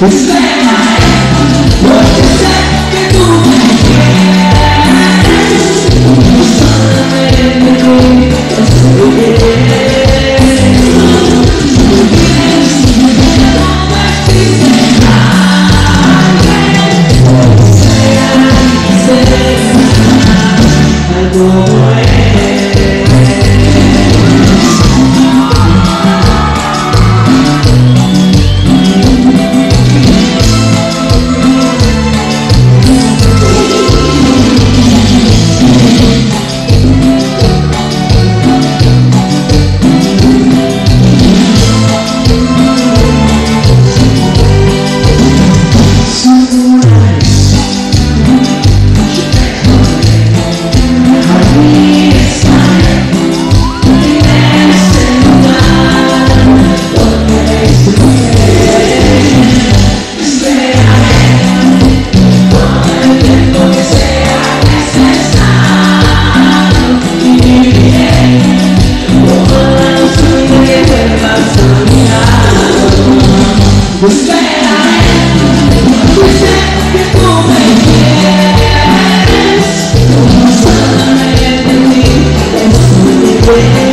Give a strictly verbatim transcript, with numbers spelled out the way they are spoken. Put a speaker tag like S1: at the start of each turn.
S1: Espera, porque sé que tú me quieres. Solamente tú estoy bien. No olvides que todo existe alguien que sea, que sea algo bueno. Esperaré, pues sé que tú me quieres. Solamente en ti estoy bien.